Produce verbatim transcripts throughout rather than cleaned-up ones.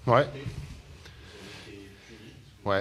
Ouais. Ouais.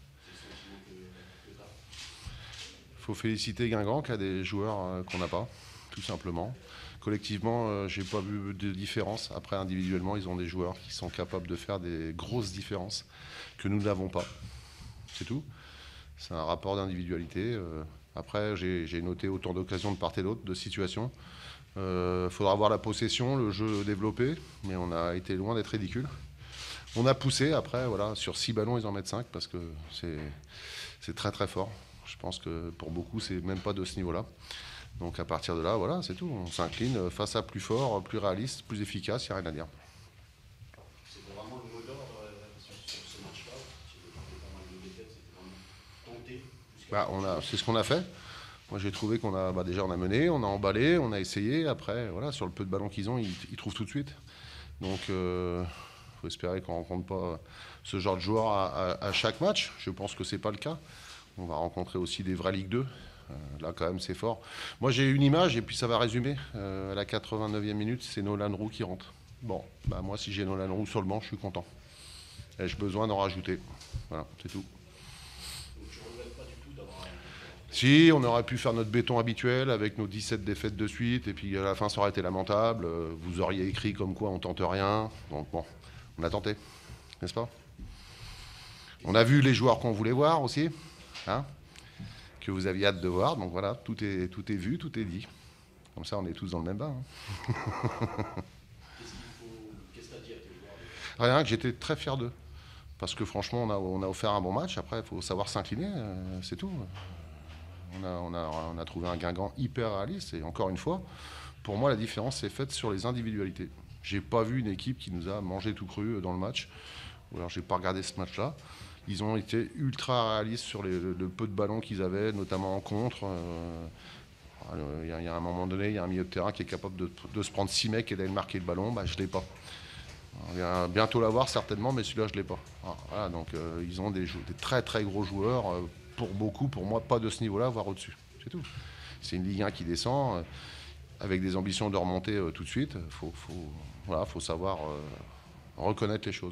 Il faut féliciter Guingamp qui a des joueurs euh, qu'on n'a pas, tout simplement. Collectivement, euh, j'ai pas vu de différence. Après, individuellement, ils ont des joueurs qui sont capables de faire des grosses différences que nous n'avons pas. C'est tout. C'est un rapport d'individualité. Euh, après, j'ai j'ai noté autant d'occasions de part et d'autre, de situations. Il euh, faudra voir la possession, le jeu développé, mais on a été loin d'être ridicule. On a poussé, après, voilà, sur six ballons, ils en mettent cinq parce que c'est c'est très très fort. Je pense que pour beaucoup, c'est même pas de ce niveau-là. Donc à partir de là, voilà, c'est tout. On s'incline face à plus fort, plus réaliste, plus efficace, il n'y a rien à dire. C'était vraiment le mot d'ordre sur, sur ce match-là. J'ai pas mal de défaites, c'était vraiment tenter. Bah, on a, c'est ce qu'on a fait. Moi, j'ai trouvé qu'on a, bah, déjà, on a mené, on a emballé, on a essayé. Après, voilà, sur le peu de ballons qu'ils ont, ils, ils trouvent tout de suite. Donc, il euh, faut espérer qu'on ne rencontre pas ce genre de joueurs à, à, à chaque match. Je pense que c'est pas le cas. On va rencontrer aussi des vrais Ligue deux. Euh, là, quand même, c'est fort. Moi, j'ai une image, et puis ça va résumer. Euh, à la quatre-vingt-neuvième minute, c'est Nolan Roux qui rentre. Bon, bah, moi, si j'ai Nolan Roux sur le banc, je suis content. Ai-je besoin d'en rajouter? Voilà, c'est tout. Donc je ne regrette pas du tout d'avoir un concurrent. Si, on aurait pu faire notre béton habituel avec nos dix-sept défaites de suite, et puis à la fin, ça aurait été lamentable. Euh, Vous auriez écrit comme quoi on tente rien. Donc bon, on a tenté, n'est-ce pas? On a vu les joueurs qu'on voulait voir aussi, hein, que vous aviez hâte de voir. Donc voilà, tout est, tout est vu, tout est dit. Comme ça, on est tous dans le même bain. Hein. Qu'est-ce qu'il faut, qu'est-ce que tu as dit à tes joueurs de- Rien que j'étais très fier d'eux. Parce que franchement, on a, on a offert un bon match. Après, il faut savoir s'incliner, euh, c'est tout. On a, on, a, on a trouvé un Guingamp hyper réaliste. Et encore une fois, pour moi, la différence s'est faite sur les individualités. J'ai pas vu une équipe qui nous a mangé tout cru dans le match. Ou alors, j'ai pas regardé ce match-là. Ils ont été ultra réalistes sur les, le, le peu de ballons qu'ils avaient, notamment en contre. Euh, Il y, a, il y a un moment donné, il y a un milieu de terrain qui est capable de, de se prendre six mecs et d'aller marquer le ballon. Bah, je ne l'ai pas. On va bientôt l'avoir certainement, mais celui-là, je ne l'ai pas. Ah, voilà, donc euh, ils ont des, des très très gros joueurs. Euh, pour beaucoup, pour moi, pas de ce niveau-là, voire au-dessus. C'est tout. C'est une Ligue un qui descend, euh, avec des ambitions de remonter euh, tout de suite. Il faut, faut, voilà, faut savoir euh, reconnaître les choses.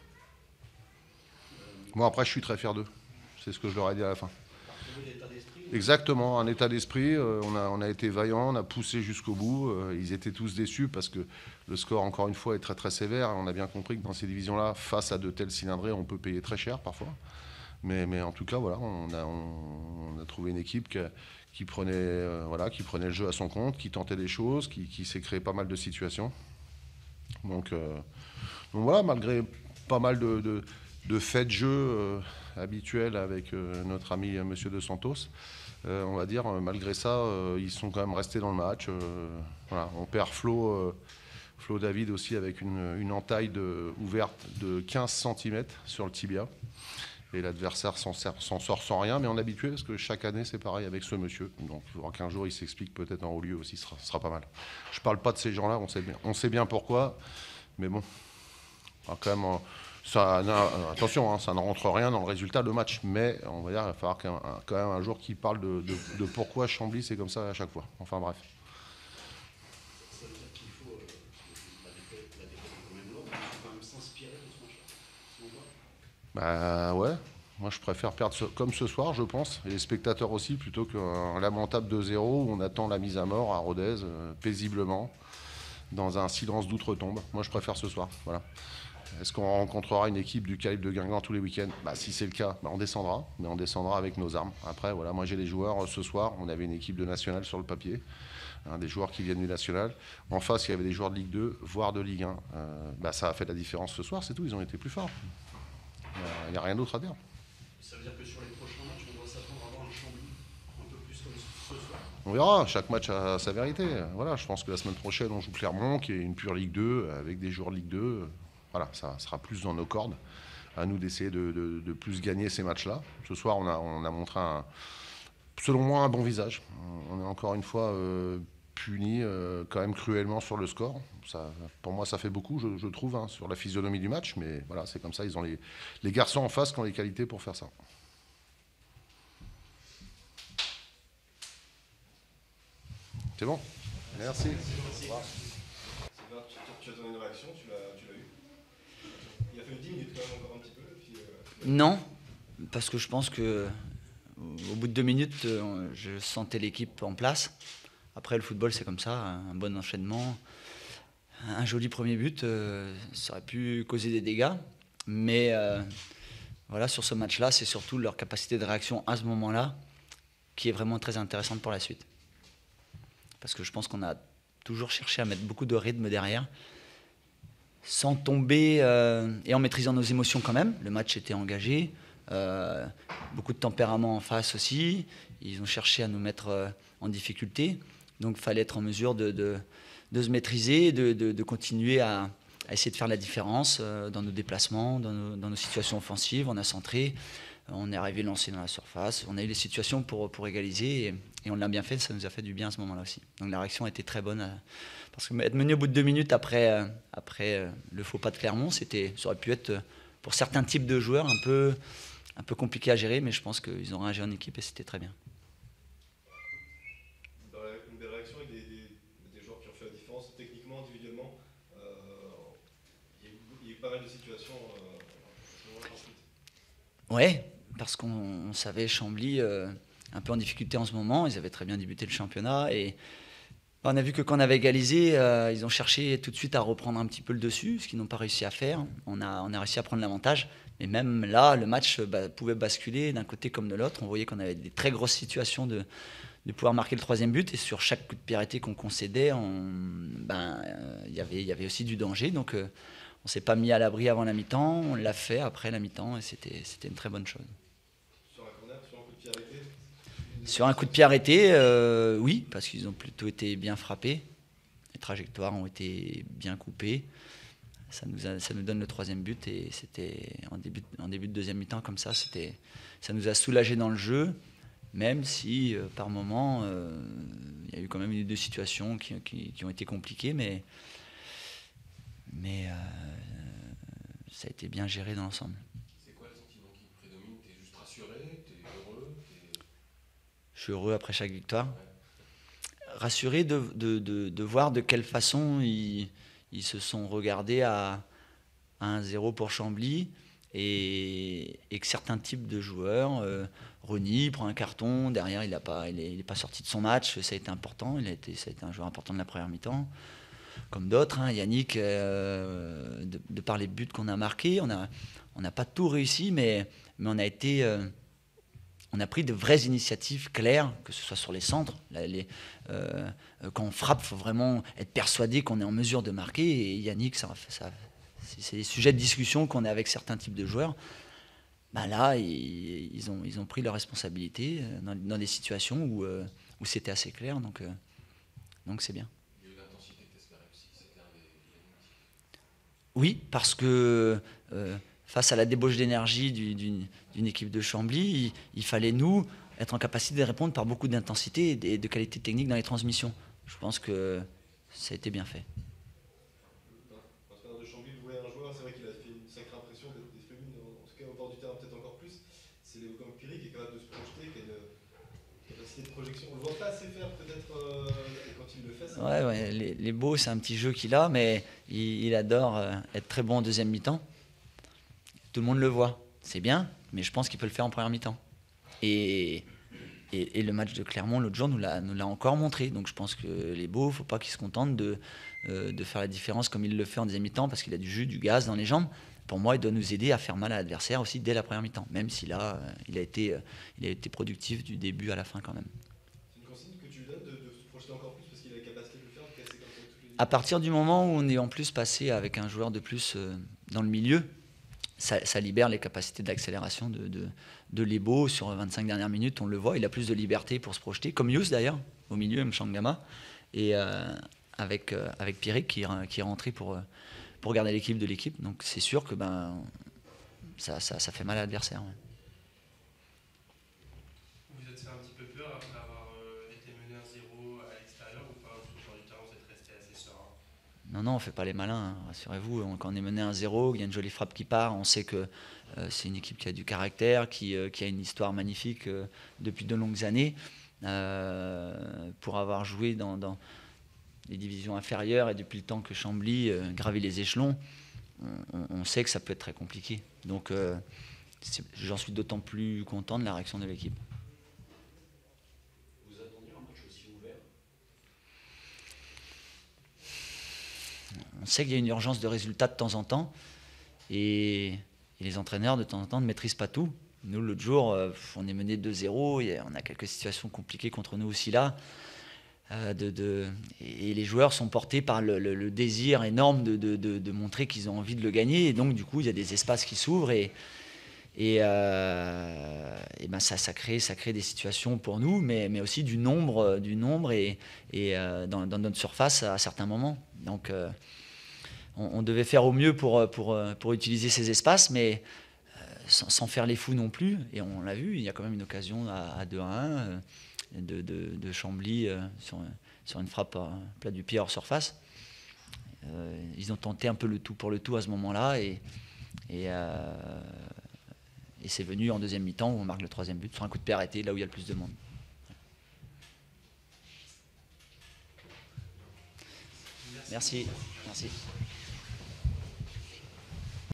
Moi, après, je suis très fier d'eux. C'est ce que je leur ai dit à la fin. T'as retrouvé l'état d'esprit ou- Exactement, un état d'esprit. euh, on, a, on a été vaillant, on a poussé jusqu'au bout. euh, ils étaient tous déçus parce que le score, encore une fois, est très très sévère. On a bien compris que dans ces divisions-là, face à de tels cylindrés, on peut payer très cher parfois. Mais, mais en tout cas, voilà, on a, on, on a trouvé une équipe qui, qui prenait, euh, voilà, qui prenait le jeu à son compte, qui tentait des choses, qui, qui s'est créé pas mal de situations. Donc, euh, donc voilà, malgré pas mal de, de, de faits de jeu euh, habituels avec euh, notre ami euh, Monsieur De Santos, euh, on va dire, euh, malgré ça, euh, ils sont quand même restés dans le match. Euh, voilà, on perd Flo, euh, Flo David aussi avec une, une entaille de, ouverte de quinze centimètres sur le tibia. Et l'adversaire s'en sort sans rien, mais on est habitué parce que chaque année c'est pareil avec ce monsieur. Donc il faudra qu'un jour il s'explique peut-être en haut lieu aussi, ce sera, ce sera pas mal. Je parle pas de ces gens-là, on sait bien, on sait bien pourquoi, mais bon, quand même, ça, non, attention, hein, ça ne rentre rien dans le résultat de match, mais on va dire, il va falloir qu'un, un, quand même un jour qui parle de, de, de pourquoi Chambly c'est comme ça à chaque fois. Enfin bref. Ça veut dire qu'il faut, euh, la défaite, la défaite est quand même lourde, mais il faut quand même s'inspirer de ce match-là. Selon toi? Bah ouais, moi je préfère perdre ce- comme ce soir, je pense, et les spectateurs aussi, plutôt qu'un lamentable deux zéro où on attend la mise à mort à Rodez, euh, paisiblement, dans un silence d'outre-tombe. Moi je préfère ce soir, voilà. Est-ce qu'on rencontrera une équipe du calibre de Guingamp tous les week-ends? Bah, si c'est le cas, bah, on descendra, mais on descendra avec nos armes. Après, voilà, moi j'ai des joueurs, euh, ce soir, on avait une équipe de nationale sur le papier, hein, des joueurs qui viennent du national. En face, il y avait des joueurs de Ligue deux, voire de Ligue un. Euh, bah, ça a fait la différence ce soir, c'est tout, ils ont été plus forts. Il n'y a rien d'autre à dire. Ça veut dire que sur les prochains matchs, on doit s'attendre à avoir un Chambly un peu plus comme ce soir. On verra, chaque match a sa vérité. Voilà, je pense que la semaine prochaine, on joue Clermont, qui est une pure Ligue deux, avec des joueurs de Ligue deux. Voilà, ça sera plus dans nos cordes. À nous d'essayer de, de- de plus gagner ces matchs-là. Ce soir, on a, on a montré, un, selon moi, un bon visage. On est encore une fois euh, puni euh, quand même cruellement sur le score. Ça, pour moi, ça fait beaucoup, je, je trouve, hein, sur la physionomie du match. Mais voilà, c'est comme ça. Ils ont les, les garçons en face qui ont les qualités pour faire ça. C'est bon? Merci. Sylvain, tu, tu as donné une réaction, tu l'as tu l'as eu. il a fallu dix minutes quand même, encore un petit peu. Puis, euh, Non, parce que je pense que au bout de deux minutes, je sentais l'équipe en place. Après, le football, c'est comme ça, un bon enchaînement. Un joli premier but, euh, ça aurait pu causer des dégâts. Mais euh, voilà, sur ce match-là, c'est surtout leur capacité de réaction à ce moment-là qui est vraiment très intéressante pour la suite. Parce que je pense qu'on a toujours cherché à mettre beaucoup de rythme derrière, sans tomber euh, et en maîtrisant nos émotions quand même. Le match était engagé. Euh, beaucoup de tempérament en face aussi. Ils ont cherché à nous mettre euh, en difficulté. Donc il fallait être en mesure de, de, de se maîtriser, de, de, de continuer à, à essayer de faire la différence euh, dans nos déplacements, dans nos, dans nos situations offensives. On a centré, on est arrivé lancé dans la surface. On a eu les situations pour, pour égaliser et, et on l'a bien fait. Ça nous a fait du bien à ce moment-là aussi. Donc la réaction a été très bonne. Euh, parce que être mené au bout de deux minutes après, euh, après euh, le faux pas de Clermont, c'était, ça aurait pu être euh, pour certains types de joueurs un peu... un peu compliqué à gérer, mais je pense qu'ils ont réagi en équipe et c'était très bien. Une belle réaction avec des, des, des joueurs qui ont fait la différence techniquement, individuellement. Euh, il, y a eu, il y a eu pas mal de situations euh, à ce moment-là ensuite. Ouais, parce qu'on on savait Chambly euh, un peu en difficulté en ce moment. Ils avaient très bien débuté le championnat et on a vu que quand on avait égalisé, euh, ils ont cherché tout de suite à reprendre un petit peu le dessus, ce qu'ils n'ont pas réussi à faire. On a, on a réussi à prendre l'avantage. Et même là, le match bah, pouvait basculer d'un côté comme de l'autre. On voyait qu'on avait des très grosses situations de, de pouvoir marquer le troisième but. Et sur chaque coup de pied arrêté qu'on concédait, on, ben, euh, y avait, y avait aussi du danger. Donc euh, on ne s'est pas mis à l'abri avant la mi-temps. On l'a fait après la mi-temps et c'était, c'était une très bonne chose. Sur un corner, sur un coup de pied arrêté Sur un coup de pied arrêté, euh, oui, parce qu'ils ont plutôt été bien frappés. Les trajectoires ont été bien coupées. Ça nous, a, ça nous donne le troisième but et c'était en début, en début de deuxième mi-temps comme ça, c'était, ça nous a soulagés dans le jeu, même si euh, par moments euh, il y a eu quand même une ou deux situations qui, qui, qui ont été compliquées, mais, mais euh, ça a été bien géré dans l'ensemble. C'est quoi le sentiment qui prédomine? T'es juste rassuré? T'es heureux? T'es... Je suis heureux après chaque victoire. Ouais. Rassuré de, de, de, de voir de quelle façon ils... Ils se sont regardés à, à un zéro pour Chambly et, et que certains types de joueurs, euh, Rony prend un carton, derrière il n'est pas, il est, il est pas sorti de son match, ça a été important, il a été, ça a été un joueur important de la première mi-temps. Comme d'autres, hein, Yannick, euh, de, de par les buts qu'on a marqués, on n'a on a pas tout réussi, mais, mais on a été... Euh, on a pris de vraies initiatives claires, que ce soit sur les centres. Là, les, euh, quand on frappe, il faut vraiment être persuadé qu'on est en mesure de marquer. Et Yannick, ça, ça, c'est des sujets de discussion qu'on a avec certains types de joueurs. Ben là, ils, ils, ont, ils ont pris leurs responsabilités dans, dans des situations où, euh, où c'était assez clair. Donc, euh, donc c'est bien. Il y a eu l'intensité que tu espérais aussi. C'était un des, des motifs. Oui, parce que... Euh, face à la débauche d'énergie d'une, d'une équipe de Chambly, il, il fallait, nous, être en capacité de répondre par beaucoup d'intensité et de qualité technique dans les transmissions. Je pense que ça a été bien fait. L'entraîneur de Chambly voulait un joueur, c'est vrai qu'il a fait une sacrée impression d'être disponible, en tout cas au bord du terrain peut-être encore plus. C'est Léo Campiri qui est capable de se projeter, qui a une capacité de projection. On ne le voit pas assez faire peut-être, euh, et quand il le fait, ça... Ouais, ouais, les, les beaux, c'est un petit jeu qu'il a, mais il, il adore euh, être très bon en deuxième mi-temps. Tout le monde le voit, c'est bien, mais je pense qu'il peut le faire en première mi-temps. Et, et, et le match de Clermont, l'autre jour, nous l'a, nous l'a encore montré. Donc je pense que les beaux, il ne faut pas qu'ils se contentent de, euh, de faire la différence comme il le fait en deuxième mi-temps, parce qu'il a du jus, du gaz dans les jambes. Pour moi, il doit nous aider à faire mal à l'adversaire aussi dès la première mi-temps, même si là, euh, il, a été, euh, il a été productif du début à la fin quand même. C'est une consigne que tu lui donnes de, de se projeter encore plus, parce qu'il a la capacité de le faire, de casser comme ça toutes les... À partir du moment où on est en plus passé avec un joueur de plus euh, dans le milieu, Ça, ça libère les capacités d'accélération de, de, de Lebo sur vingt-cinq dernières minutes. On le voit, il a plus de liberté pour se projeter, comme Yous d'ailleurs, au milieu, Mchangama, et euh, avec, euh, avec Pierrick qui, qui est rentré pour, pour garder l'équipe de l'équipe. Donc c'est sûr que ben, ça, ça, ça fait mal à l'adversaire. Ouais. Vous êtes fait un petit peu peur après avoir euh, été mené à zéro à l'extérieur ou pas? Parce que sur du terrain, vous êtes resté assez serein. Non, non, on ne fait pas les malins, hein, rassurez-vous. Quand on est mené à un zéro, il y a une jolie frappe qui part, on sait que euh, c'est une équipe qui a du caractère, qui, euh, qui a une histoire magnifique euh, depuis de longues années. Euh, pour avoir joué dans, dans les divisions inférieures et depuis le temps que Chambly euh, gravit les échelons, on, on sait que ça peut être très compliqué. Donc euh, j'en suis d'autant plus content de la réaction de l'équipe. Vous attendiez un match aussi ouvert? On sait qu'il y a une urgence de résultat de temps en temps, et, et les entraîneurs de temps en temps ne maîtrisent pas tout. Nous, l'autre jour, euh, on est mené deux zéro, et on a quelques situations compliquées contre nous aussi là. Euh, de, de, et les joueurs sont portés par le, le, le désir énorme de, de, de, de montrer qu'ils ont envie de le gagner, et donc du coup il y a des espaces qui s'ouvrent, et, et, euh, et ben ça, ça, crée, ça crée des situations pour nous, mais, mais aussi du nombre, du nombre et, et euh, dans, dans notre surface à certains moments. Donc euh, on, on devait faire au mieux pour, pour, pour utiliser ces espaces, mais euh, sans, sans faire les fous non plus, et on l'a vu, il y a quand même une occasion à, à deux à un. Euh, De, de, de Chambly euh, sur, sur une frappe à plat du pied hors surface. Euh, ils ont tenté un peu le tout pour le tout à ce moment-là, et, et, euh, et c'est venu en deuxième mi-temps où on marque le troisième but sur un coup de pied arrêté, là où il y a le plus de monde. Merci. Merci.